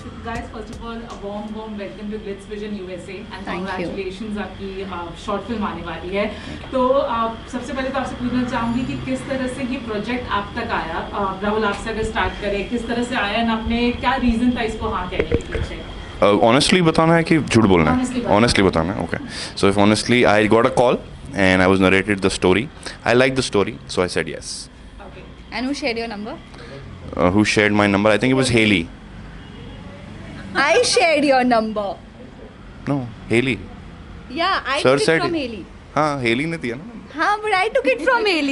guys, first of all, a warm welcome to Glitz Vision USA and Thank you. congratulations आपकी short film आने वाली है. तो सबसे पहले तो आपसे पूछना चाहूँगी कि किस तरह से ये प्रोजेक्ट आप तक आया. राहुल, आपसे अगर स्टार्ट करें, किस तरह से आया और आपने क्या रीज़न था इसको हाँ कहने के पीछे? Honestly बताना है कि झूठ बोलना है? Honestly बताना है. Okay. So if honestly, I got a call and I was narrated the story. I liked the story, so I said yes. Okay. And who shared your number? Who shared my number? I think it was Haley. I shared your number. No, Haley. Yeah, I Sir took it said from it. Haley. हाँ, Haley ने दिया ना. हाँ, but I took it from Haley.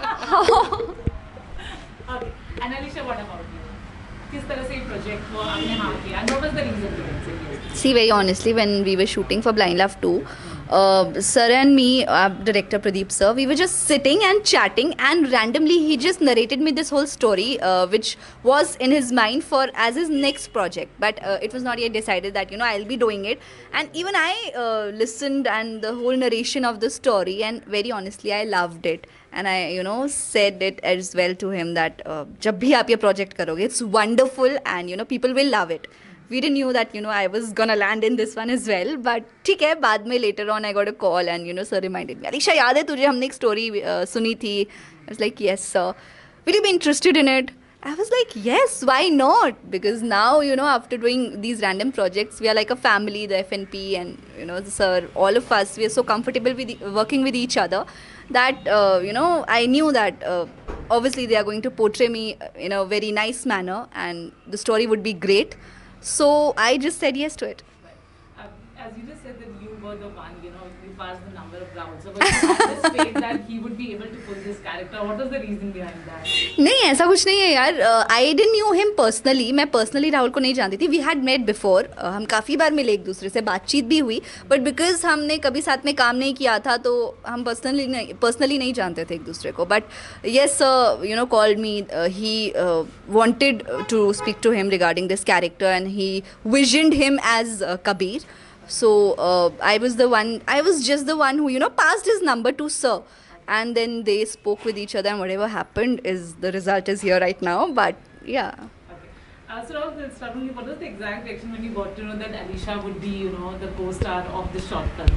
Okay. And Alisha, what about you? किस तरह से ये project को आपने हाँ किया? And what was the reason behind it? See, very honestly, when we were shooting for Blind Love 2, sir and me, director Pradeep sir, we were just sitting and chatting, and randomly he just narrated me this whole story, which was in his mind for as his next project. But it was not yet decided that I'll be doing it. And even I listened and the whole narration of the story, and very honestly, I loved it. And I said it as well to him that जब भी आप ये project करोगे, it's wonderful and people will love it. We didn't knew that I was gonna land in this one as well, but ठीक है. बाद में later on I got a call and sir reminded me, Alisha, याद है तुझे हमने एक story सुनी थी? I was like, yes sir. Will you be interested in it? I was like, yes, why not? Because now after doing these random projects, we are like a family, the FNP and the sir, all of us, we are so comfortable with working with each other that I knew that obviously they are going to portray me in a very nice manner and the story would be great. So I just said yes to it. As you just said that you were the one, you passed the number of rounds. So was you anticipate that he would be able to pull this character? What was the reason behind that? नहीं, ऐसा कुछ नहीं है यार. I didn't knew him personally. मैं personally Rahul को नहीं जानती थी. We had met before. हम काफ़ी बार मिले एक दूसरे से, बातचीत भी हुई. But because हमने कभी साथ में काम नहीं किया था, तो हम personally नहीं जानते थे एक दूसरे को. But yes, called me. He wanted to speak to him regarding this character, and he visioned him as Kabir. So I was just the one who passed his number to sir, and then they spoke with each other, and whatever happened is the result is here right now. But yeah. Okay. So let's start with you. What was the exact reaction when you got to know that Alisha would be the co-star of this short film?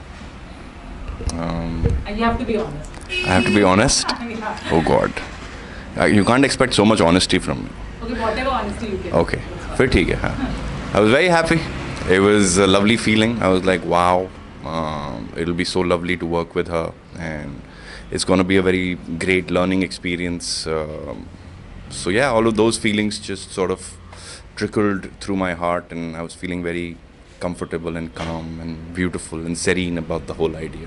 And you have to be honest. I have to be honest. Yeah. Oh God. You can't expect so much honesty from me. Okay, whatever honesty you can. Okay. फिर ठीक है. हाँ. I was very happy. It was a lovely feeling. I was like, wow, it'll be so lovely to work with her, and it's going to be a very great learning experience. So yeah, all of those feelings just sort of trickled through my heart, and I was feeling very comfortable and calm and beautiful and serene about the whole idea.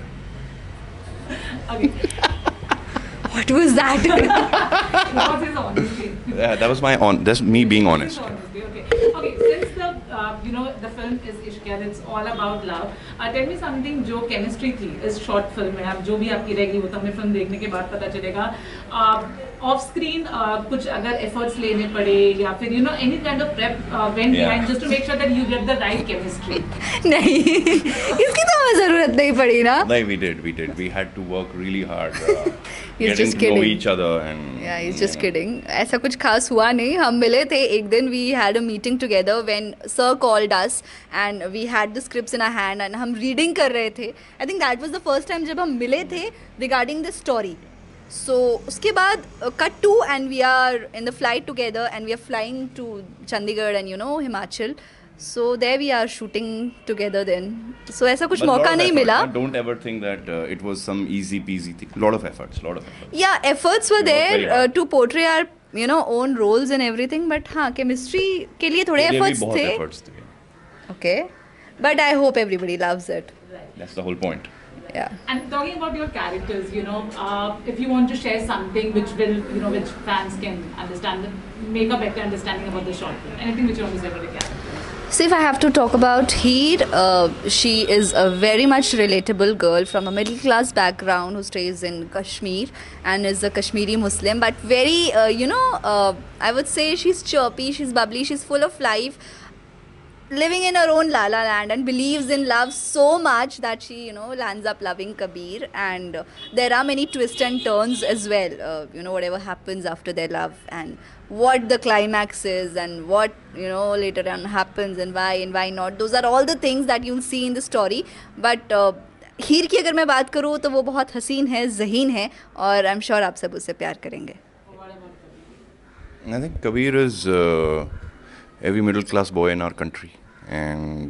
Okay. What was that? What was his honesty? Yeah, that was that's me being honest. Honesty, okay. Okay, since the film is Ishqiyan, it's all about love. Tell me something, जो chemistry थी इस short film में, अब जो भी आपकी रहेगी वो तो हमें film देखने के बाद पता चलेगा. Off screen कुछ अगर efforts लेने पड़े या फिर any kind of prep went behind just to make sure that you get the right chemistry. नहीं, इसकी तो हमें ज़रूरत नहीं पड़ी ना. No, we did. We had to work really hard. He's getting just to know kidding. each other and. Yeah, he's just kidding. ऐसा कुछ खास हुआ नहीं. हम मिले थे एक दिन. We had a meeting together when sir called us and we had the scripts in our hand and हम reading कर रहे थे. I think that was the first time जब हम मिले थे regarding the story. So उसके बाद cut to and we are in the flight together and we are flying to Chandigarh and Himachal. So there we are shooting together then. So ऐसा कुछ मौका नहीं मिला. Don't ever think that it was some easy peasy thing. Lot of efforts. Yeah, efforts were there to portray our own roles and everything. But हाँ, chemistry के लिए थोड़े efforts थे. Okay, but I hope everybody loves it. Right. That's the whole point. Yeah. And talking about your characters, if you want to share something which will, which fans can understand, make a better understanding about the short film. Anything which you want to say about the character? So if I have to talk about Heer, she is a very much relatable girl from a middle class background who stays in Kashmir and is a Kashmiri Muslim, but very, I would say she's chirpy, she's bubbly, she's full of life, living in her own la la land and believes in love so much that she lands up loving Kabir, and there are many twists and turns as well, whatever happens after their love and what the climax is and what later on happens and why not. Those are all the things that you'll see in the story. But हीर की अगर मैं बात करूँ तो वो बहुत हसीन है, ज़हीन है, और आई एम श्योर आप सब उससे प्यार करेंगे. I think Kabir is every middle class boy in our country, and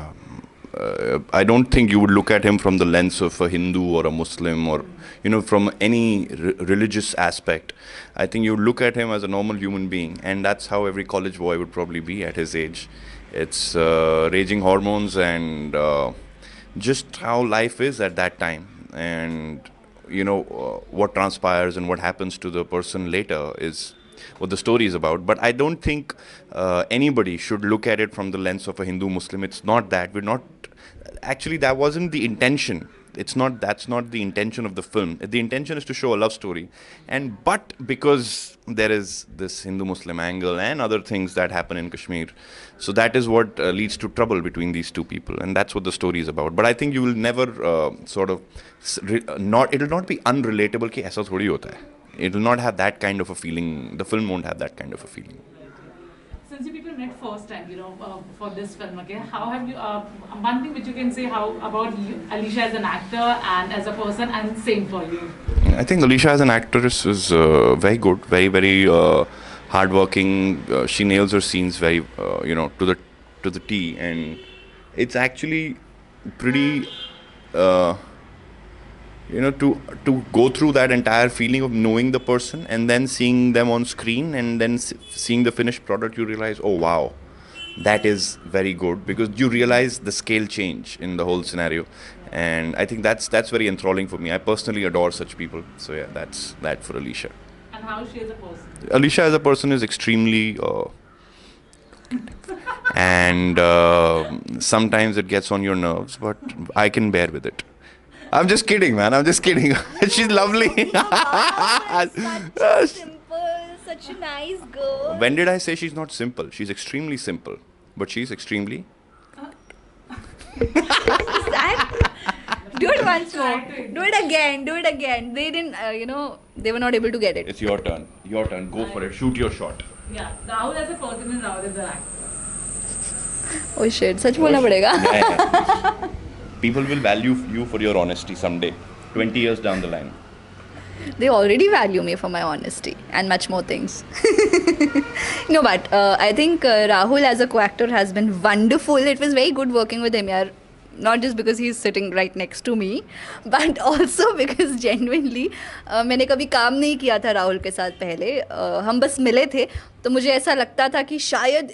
I don't think you would look at him from the lens of a Hindu or a Muslim or from any religious aspect. I think you look at him as a normal human being, and that's how every college boy would probably be at his age. It's raging hormones and just how life is at that time, and what transpires and what happens to the person later is what the story is about. But I don't think anybody should look at it from the lens of a Hindu Muslim. It's not that. We're not actually, that wasn't the intention. That's not the intention of the film. The intention is to show a love story, but because there is this Hindu Muslim angle and other things that happen in Kashmir, so that is what leads to trouble between these two people, and that's what the story is about. But I think you will never it will not be unrelatable कि ऐसा थोड़ी होता है. It will not have that kind of a feeling. The film won't have that kind of a feeling. Since you people met first time, for this film, okay, how have you, one thing which you can say about Alisha as an actor and as a person, and same for you? I think Alisha as an actress is very good, very, very hardworking. She nails her scenes very, to the T, and it's actually pretty, to go through that entire feeling of knowing the person and then seeing them on screen and then seeing the finished product, you realize, oh wow, that is very good, because you realize the scale change in the whole scenario. And I think that's very enthralling for me. I personally adore such people. So yeah, that's that for Alisha. And how is she as a person? Alisha as a person is extremely and sometimes it gets on your nerves, but I can bear with it. I'm just kidding, man. I'm just kidding. She's lovely. Such simple, such a nice girl. When did I say she's not simple? She's extremely simple, but she's extremely. Do it once more. Do it again. Do it again. They didn't, they were not able to get it. It's your turn. Your turn. Go for it. Shoot your shot. Yeah, Rahul as a person and Rahul as an actor. Oh shit, सच बोलना पड़ेगा. Yeah. People will value you for your honesty someday, 20 years down the line. They already value me for my honesty and much more things. No, but I think Rahul as a co-actor has been wonderful. It was very good working with him, yaar. Not just because he's sitting right next to me, but also because genuinely मैंने कभी काम नहीं किया था राहुल के साथ पहले. हम बस मिले थे, तो मुझे ऐसा लगता था कि शायद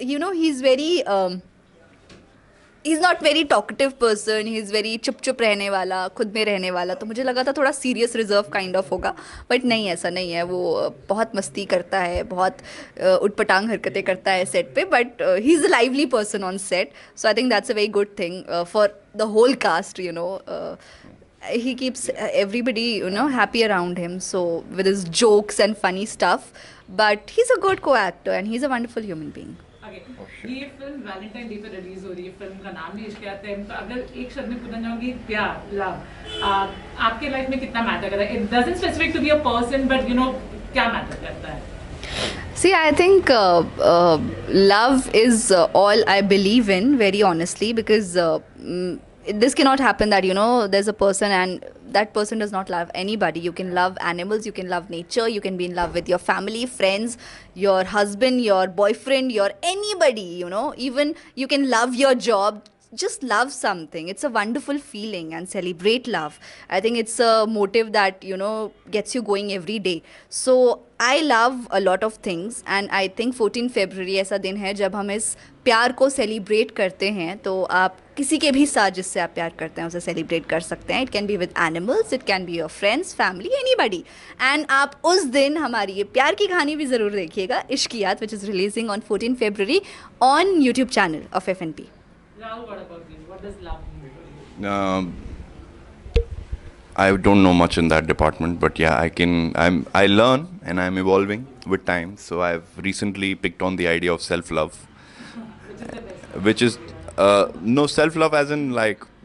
he's not very talkative person, he's very चुप रहने वाला, खुद में रहने वाला, तो मुझे लगा था थोड़ा serious reserve kind of होगा, but नहीं, ऐसा नहीं है. वो बहुत मस्ती करता है, बहुत उटपटांग हरकतें करता है set पे, but he's a lively person on set, so I think that's a very good thing for the whole cast. He keeps everybody happy around him, so with his jokes and funny stuff, but he's a good co-actor and he's a wonderful human being. ये film Valentine day पे release हो रही है. Film का नाम भी इश्क है. तो अगर एक शब्द में पूछना चाहूँगी, प्यार, लव, आपके लाइफ में कितना मैटर करता है? It doesn't specific to be a person, but क्या मैटर करता है? See, I think love is all I believe in, very honestly, because this cannot happen that there's a person and that person does not love anybody. You can love animals, you can love nature, you can be in love with your family, friends, your husband, your boyfriend, your anybody, even you can love your job. Just love something. It's a wonderful feeling, and celebrate love. I think it's a motive that gets you going every day. So I love a lot of things, and I think 14 February ऐसा दिन है जब हम इस प्यार को celebrate करते हैं. तो आप किसी के भी साथ जिससे आप प्यार करते हैं उसे सेलिब्रेट कर सकते हैं. It can be with animals, it can be your friends, family, anybody. And आप उस दिन हमारी ये प्यार की कहानी भी ज़रूर देखिएगा, Ishqiyaat, which is releasing on 14 February on YouTube channel of FNP. Rahul, what about you? What does love mean to you? I don't know much in that department, but yeah, I learn and I'm evolving with time. So I've recently picked on the idea of self-love, Which is the best? which is no self-love as in like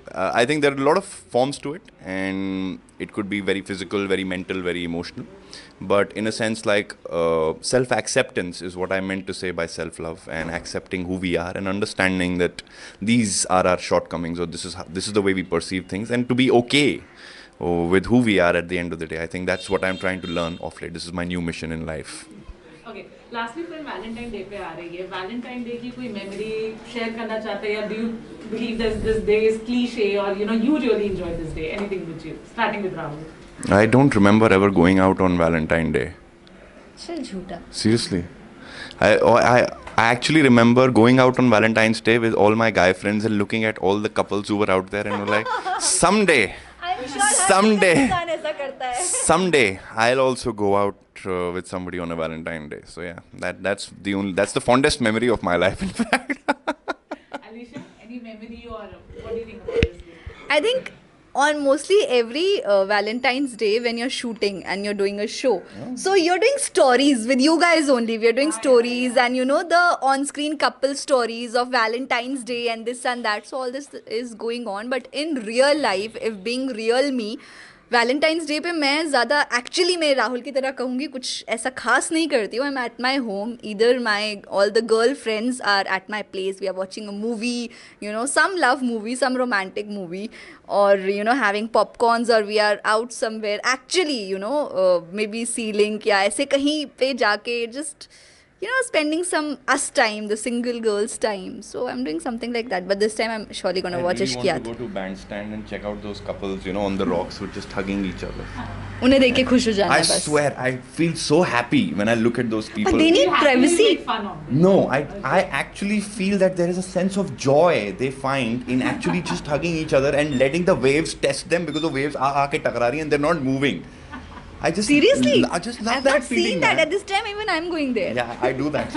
I think there are a lot of forms to it, and it could be very physical, very mental, very emotional. But in a sense, like self-acceptance is what I meant to say by self-love, and accepting who we are and understanding that these are our shortcomings, or this is the way we perceive things, and to be okay with who we are at the end of the day. I think that's what I'm trying to learn of late. This is my new mission in life. Okay, lastly film Valentine day पे आ रही है. Valentine day की कोई memory share करना चाहते हैं, या do you believe that this day is cliche, or you really enjoy this day? Anything with you, starting with Rahul. I don't remember ever going out on Valentine's Day. चल झूठा. Seriously. I actually remember going out on Valentine's Day with all my guy friends and looking at all the couples who were out there and were like, someday I'll also go out with somebody on a Valentine's Day. So yeah, that's the fondest memory of my life, in fact. Alisha, any memory, or what do you think about this day? I think on mostly every Valentine's Day when you're shooting and you're doing a show, so you're doing stories with you guys only. We're doing stories, and the on-screen couple stories of Valentine's Day and this and that. So all this is going on, but in real life, if being real me, Valentine's day पे मैं ज़्यादा actually मैं राहुल की तरह कहूँगी कुछ ऐसा खास नहीं करती हूँ. I am at my home, इधर my all the girl friends are at my place, we are watching a movie, some love movie, some romantic movie, or having popcorns, or we are out somewhere actually, maybe ceiling या ऐसे कहीं पे जाके just spending some us time, the single girls time. So I'm doing something like that, but this time I'm surely gonna watch Ishq Yaad. I want to go to bandstand and check out those couples, on the rocks who are just hugging each other. उन्हें देख के खुश हो जाना I बस. swear, I feel so happy when I look at those people. But they need privacy. Make fun of them. No, I actually feel that there is a sense of joy they find in actually just hugging each other and letting the waves test them, because the waves aake takra rahi and they're not moving. I just Seriously? I just love I've that not feeling. seen that. Man. At this time even I'm going there. Yeah, I do that.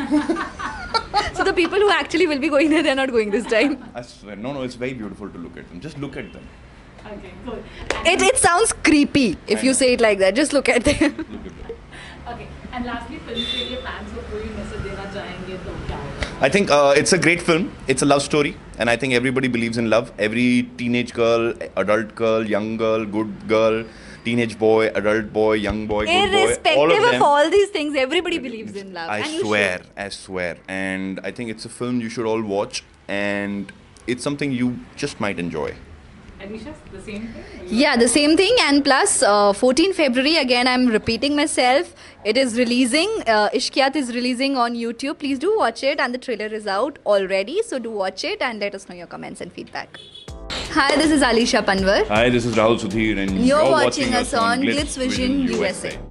So the people who actually will be going there, they're not going this time. I swear, no, it's very beautiful to look at them. Just look at them. Okay, cool. It sounds creepy if I you know. say it like that. Just look at them. Look at them. Okay, and lastly, film के लिए fans को कोई message देना चाहेंगे तो क्या होगा? I think it's a great film. It's a love story, and I think everybody believes in love. Every teenage girl, adult girl, young girl, good girl, teenage boy, adult boy, young boy, good boy, all Irrespective of them. of all these things, everybody believes in love. I and you swear, should. I swear. And I think it's a film you should all watch, and it's something you just might enjoy. Alisha, the same thing? Yeah, the same thing. And plus, 14 February, again, I'm repeating myself. It is releasing. Ishq Yaad is releasing on YouTube. Please do watch it. And the trailer is out already. So do watch it and let us know your comments and feedback. Hi, this is Alisha Panwar. Hi, this is Rahul Sudhir, and You're watching us on Glitz Vision USA.